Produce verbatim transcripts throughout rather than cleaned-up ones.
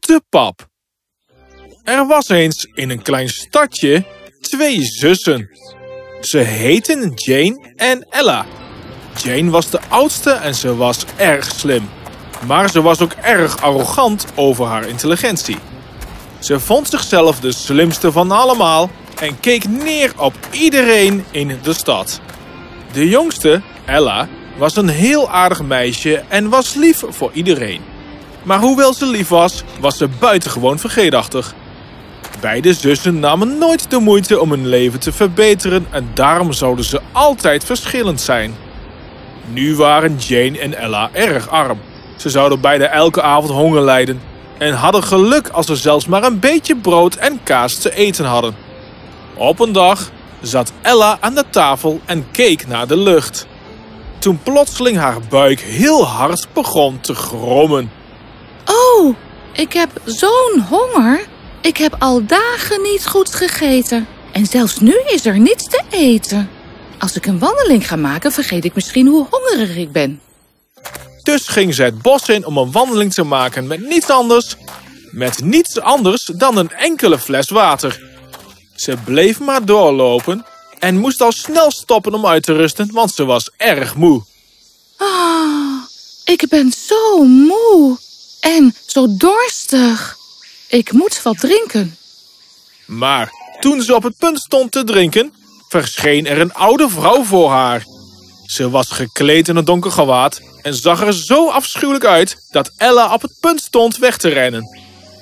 zoete pap. Er was eens in een klein stadje twee zussen. Ze heten Jane en Ella. Jane was de oudste en ze was erg slim. Maar ze was ook erg arrogant over haar intelligentie. Ze vond zichzelf de slimste van allemaal en keek neer op iedereen in de stad. De jongste, Ella, was een heel aardig meisje en was lief voor iedereen. Maar hoewel ze lief was, was ze buitengewoon vergeetachtig. Beide zussen namen nooit de moeite om hun leven te verbeteren en daarom zouden ze altijd verschillend zijn. Nu waren Jane en Ella erg arm. Ze zouden beide elke avond honger lijden en hadden geluk als ze zelfs maar een beetje brood en kaas te eten hadden. Op een dag zat Ella aan de tafel en keek naar de lucht. Toen plotseling haar buik heel hard begon te grommen. Oh, ik heb zo'n honger. Ik heb al dagen niet goed gegeten. En zelfs nu is er niets te eten. Als ik een wandeling ga maken, vergeet ik misschien hoe hongerig ik ben. Dus ging ze het bos in om een wandeling te maken met niets anders, met niets anders dan een enkele fles water. Ze bleef maar doorlopen en moest al snel stoppen om uit te rusten, want ze was erg moe. Ah, ik ben zo moe en zo dorstig. Ik moet wat drinken. Maar toen ze op het punt stond te drinken, verscheen er een oude vrouw voor haar. Ze was gekleed in een donker gewaad en zag er zo afschuwelijk uit dat Ella op het punt stond weg te rennen.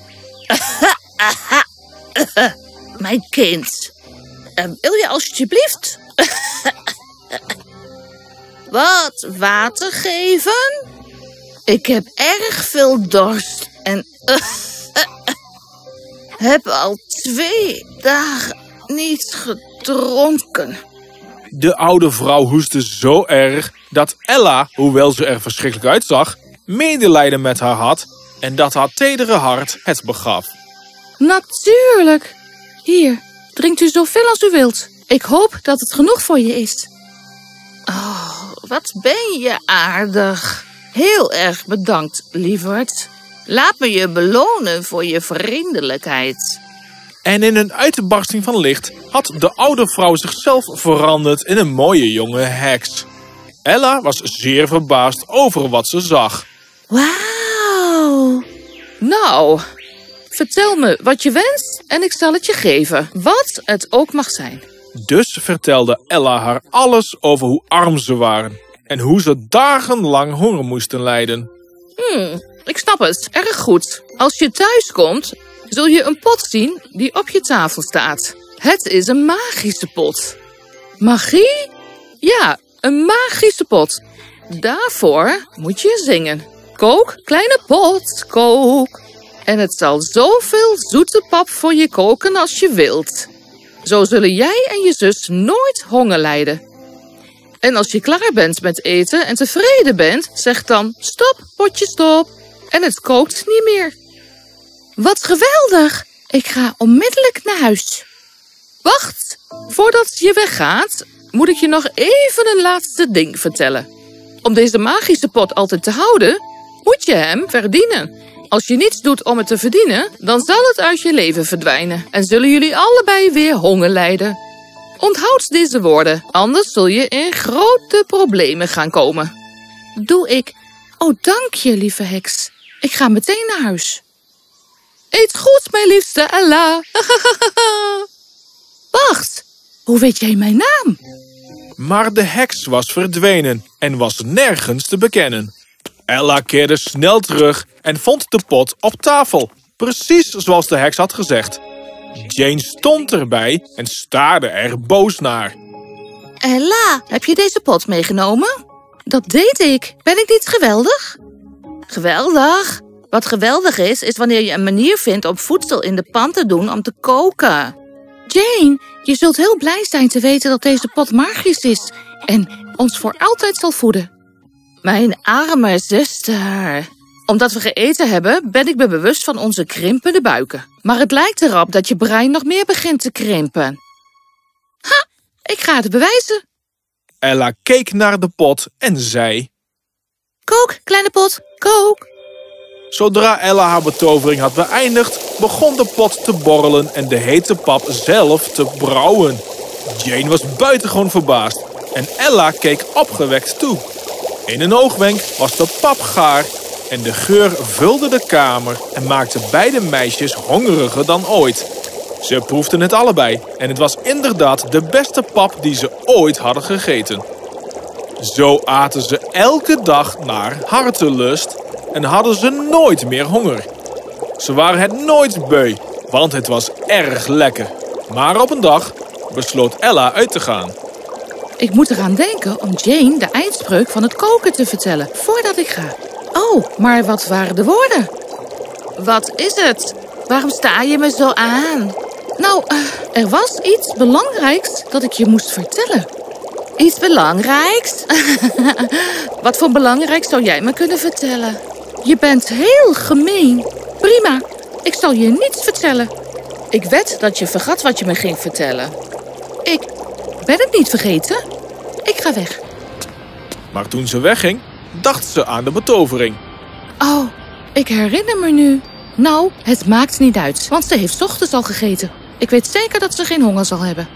Mijn kind, uh, wil je alsjeblieft wat water geven? Ik heb erg veel dorst en uh, heb al twee dagen niet gedronken. De oude vrouw hoestte zo erg dat Ella, hoewel ze er verschrikkelijk uitzag, medelijden met haar had en dat haar tedere hart het begaf. Natuurlijk. Hier, drinkt u zoveel als u wilt. Ik hoop dat het genoeg voor je is. Oh, wat ben je aardig. Heel erg bedankt, lieverd. Laat me je belonen voor je vriendelijkheid. En in een uitbarsting van licht had de oude vrouw zichzelf veranderd in een mooie jonge heks. Ella was zeer verbaasd over wat ze zag. Wauw. Nou, vertel me wat je wenst en ik zal het je geven, wat het ook mag zijn. Dus vertelde Ella haar alles over hoe arm ze waren en hoe ze dagenlang honger moesten lijden. Hmm, ik snap het, erg goed. Als je thuis komt, zul je een pot zien die op je tafel staat. Het is een magische pot. Magie? Ja, een magische pot. Daarvoor moet je zingen. Kook, kleine pot, kook. En het zal zoveel zoete pap voor je koken als je wilt. Zo zullen jij en je zus nooit honger lijden. En als je klaar bent met eten en tevreden bent, zeg dan stop, potje stop. En het kookt niet meer. Wat geweldig! Ik ga onmiddellijk naar huis. Wacht, voordat je weggaat, moet ik je nog even een laatste ding vertellen. Om deze magische pot altijd te houden, moet je hem verdienen. Als je niets doet om het te verdienen, dan zal het uit je leven verdwijnen. En zullen jullie allebei weer honger lijden. Onthoud deze woorden, anders zul je in grote problemen gaan komen. Doe ik. Oh, dank je, lieve heks. Ik ga meteen naar huis. Eet goed, mijn liefste Ella. Wacht, hoe weet jij mijn naam? Maar de heks was verdwenen en was nergens te bekennen. Ella keerde snel terug en vond de pot op tafel, precies zoals de heks had gezegd. Jane stond erbij en staarde er boos naar. Ella, heb je deze pot meegenomen? Dat deed ik. Ben ik niet geweldig? Geweldig? Wat geweldig is, is wanneer je een manier vindt om voedsel in de pan te doen om te koken. Jane, je zult heel blij zijn te weten dat deze pot magisch is en ons voor altijd zal voeden. Mijn arme zuster. Omdat we gegeten hebben, ben ik me bewust van onze krimpende buiken. Maar het lijkt erop dat je brein nog meer begint te krimpen. Ha, ik ga het bewijzen. Ella keek naar de pot en zei: Kook, kleine pot, kook. Zodra Ella haar betovering had beëindigd, begon de pot te borrelen en de hete pap zelf te brouwen. Jane was buitengewoon verbaasd en Ella keek opgewekt toe. In een oogwenk was de pap gaar en de geur vulde de kamer en maakte beide meisjes hongeriger dan ooit. Ze proefden het allebei en het was inderdaad de beste pap die ze ooit hadden gegeten. Zo aten ze elke dag naar hartelust en hadden ze nooit meer honger. Ze waren het nooit beu, want het was erg lekker. Maar op een dag besloot Ella uit te gaan. Ik moet eraan denken om Jane de eindspreuk van het koken te vertellen voordat ik ga. Oh, maar wat waren de woorden? Wat is het? Waarom sta je me zo aan? Nou, uh, er was iets belangrijks dat ik je moest vertellen. Iets belangrijks? Wat voor belangrijk zou jij me kunnen vertellen? Je bent heel gemeen. Prima, ik zal je niets vertellen. Ik wed dat je vergat wat je me ging vertellen. Ik ben het niet vergeten. Ik ga weg. Maar toen ze wegging, dacht ze aan de betovering. Oh, ik herinner me nu. Nou, het maakt niet uit, want ze heeft 's ochtends al gegeten. Ik weet zeker dat ze geen honger zal hebben.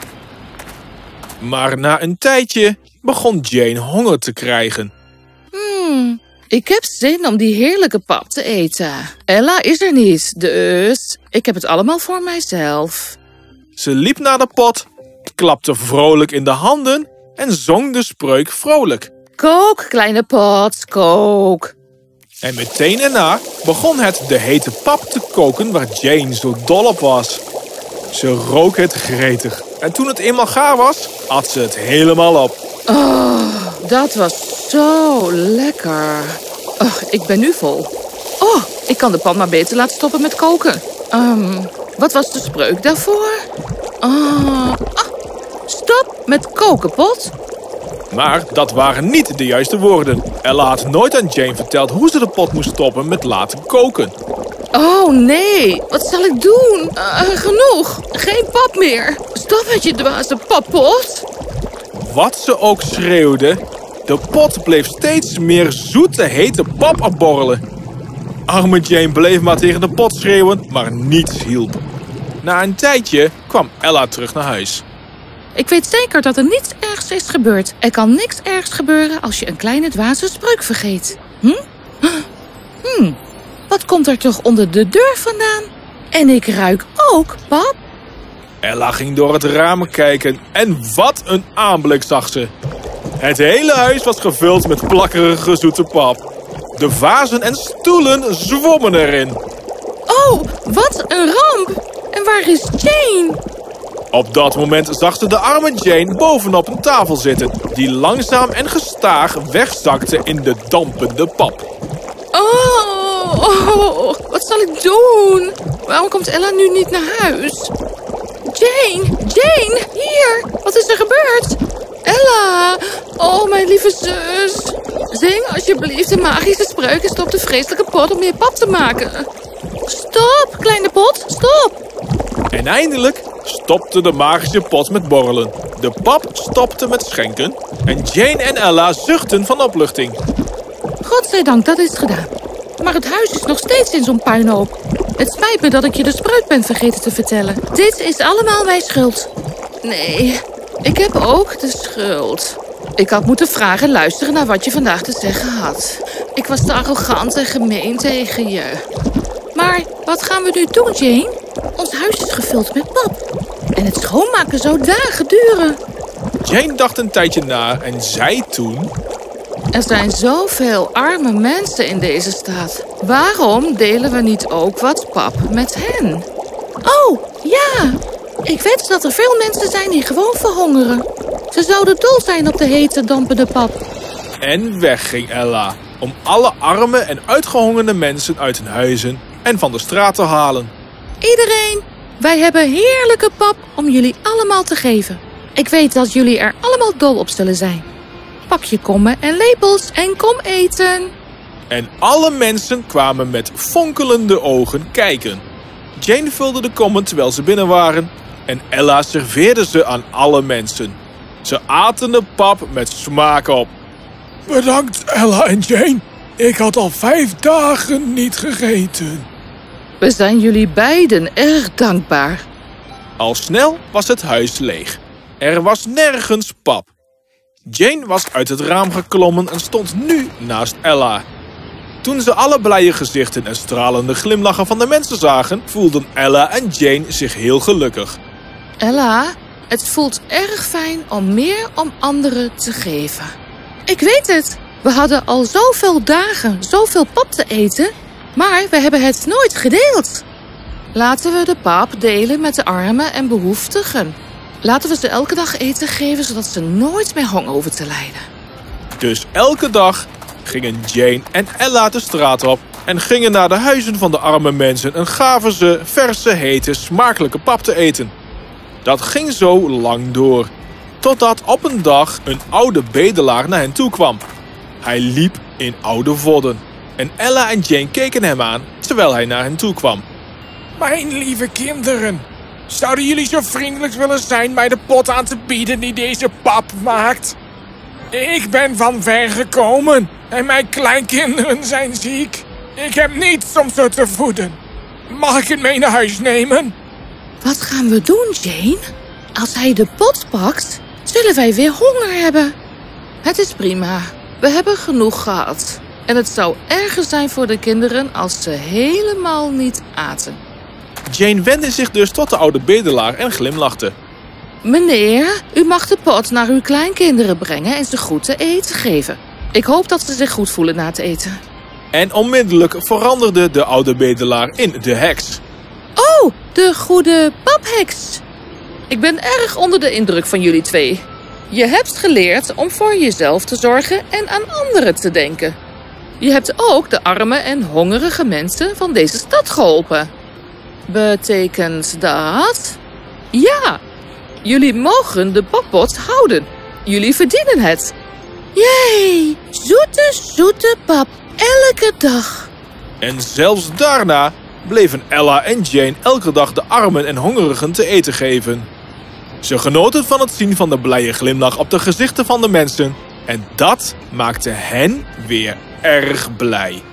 Maar na een tijdje begon Jane honger te krijgen. Hmm, ik heb zin om die heerlijke pap te eten. Ella is er niet, dus ik heb het allemaal voor mijzelf. Ze liep naar de pot, klapte vrolijk in de handen en zong de spreuk vrolijk. Kook, kleine pot, kook. En meteen erna begon het de hete pap te koken waar Jane zo dol op was. Ze rook het gretig en toen het eenmaal gaar was, at ze het helemaal op. Oh, dat was zo lekker. Oh, ik ben nu vol. Oh, ik kan de pan maar beter laten stoppen met koken. Um, wat was de spreuk daarvoor? Oh, ah, stop met koken, pot. Maar dat waren niet de juiste woorden. Ella had nooit aan Jane verteld hoe ze de pot moest stoppen met laten koken. Oh nee, wat zal ik doen? Uh, genoeg, geen pap meer. Stop met je dwaze pappot. Wat ze ook schreeuwde, de pot bleef steeds meer zoete hete pap opborrelen. Arme Jane bleef maar tegen de pot schreeuwen, maar niets hielp. Na een tijdje kwam Ella terug naar huis. Ik weet zeker dat er niets ergs is gebeurd. Er kan niks ergs gebeuren als je een kleine dwaze spreuk vergeet. Hm? Hm, wat komt er toch onder de deur vandaan? En ik ruik ook pap. Ella ging door het raam kijken en wat een aanblik zag ze. Het hele huis was gevuld met plakkerige zoete pap. De vazen en stoelen zwommen erin. Oh, wat een ramp! En waar is Jane? Op dat moment zag ze de arme Jane bovenop een tafel zitten, die langzaam en gestaag wegzakte in de dampende pap. Oh, oh, wat zal ik doen? Waarom komt Ella nu niet naar huis? Jane, Jane, hier! Wat is er gebeurd? Ella! Oh, mijn lieve zus. Zing alsjeblieft de magische spreuk en stop de vreselijke pot om meer pap te maken. Stop, kleine pot, stop! En eindelijk stopte de magische pot met borrelen. De pap stopte met schenken en Jane en Ella zuchtten van opluchting. Godzijdank, dat is gedaan. Maar het huis is nog steeds in zo'n puinhoop. Het spijt me dat ik je de spreuk ben vergeten te vertellen. Dit is allemaal mijn schuld. Nee, ik heb ook de schuld. Ik had moeten vragen en luisteren naar wat je vandaag te zeggen had. Ik was te arrogant en gemeen tegen je. Maar wat gaan we nu doen, Jane? Ons huis is gevuld met pap. En het schoonmaken zou dagen duren. Jane dacht een tijdje na en zei toen... Er zijn zoveel arme mensen in deze stad. Waarom delen we niet ook wat pap met hen? Oh, ja. Ik weet dat er veel mensen zijn die gewoon verhongeren. Ze zouden dol zijn op de hete, dampende pap. En weg ging Ella, om alle arme en uitgehongerde mensen uit hun huizen en van de straat te halen. Iedereen, wij hebben heerlijke pap om jullie allemaal te geven. Ik weet dat jullie er allemaal dol op zullen zijn. Pak je kommen en lepels en kom eten. En alle mensen kwamen met fonkelende ogen kijken. Jane vulde de kommen terwijl ze binnen waren en Ella serveerde ze aan alle mensen. Ze aten de pap met smaak op. Bedankt, Ella en Jane. Ik had al vijf dagen niet gegeten. We zijn jullie beiden erg dankbaar. Al snel was het huis leeg. Er was nergens pap. Jane was uit het raam geklommen en stond nu naast Ella. Toen ze alle blije gezichten en stralende glimlachen van de mensen zagen, voelden Ella en Jane zich heel gelukkig. Ella, het voelt erg fijn om meer om anderen te geven. Ik weet het. We hadden al zoveel dagen zoveel pap te eten, maar we hebben het nooit gedeeld. Laten we de pap delen met de armen en behoeftigen. Laten we ze elke dag eten geven, zodat ze nooit meer honger hoeven te lijden. Dus elke dag gingen Jane en Ella de straat op en gingen naar de huizen van de arme mensen en gaven ze verse, hete, smakelijke pap te eten. Dat ging zo lang door, totdat op een dag een oude bedelaar naar hen toe kwam. Hij liep in oude vodden en Ella en Jane keken hem aan terwijl hij naar hen toe kwam. Mijn lieve kinderen, zouden jullie zo vriendelijk willen zijn mij de pot aan te bieden die deze pap maakt? Ik ben van ver gekomen en mijn kleinkinderen zijn ziek. Ik heb niets om ze te voeden. Mag ik het mee naar huis nemen? Wat gaan we doen, Jane? Als hij de pot pakt, zullen wij weer honger hebben. Het is prima. We hebben genoeg gehad. En het zou erger zijn voor de kinderen als ze helemaal niet aten. Jane wendde zich dus tot de oude bedelaar en glimlachte. Meneer, u mag de pot naar uw kleinkinderen brengen en ze goed te eten geven. Ik hoop dat ze zich goed voelen na het eten. En onmiddellijk veranderde de oude bedelaar in de heks. Oh, de goede papheks. Ik ben erg onder de indruk van jullie twee. Je hebt geleerd om voor jezelf te zorgen en aan anderen te denken. Je hebt ook de arme en hongerige mensen van deze stad geholpen. Betekent dat? Ja, jullie mogen de pappot houden. Jullie verdienen het. Jee, zoete, zoete pap, elke dag. En zelfs daarna bleven Ella en Jane elke dag de armen en hongerigen te eten geven. Ze genoten van het zien van de blije glimlach op de gezichten van de mensen. En dat maakte hen weer erg blij.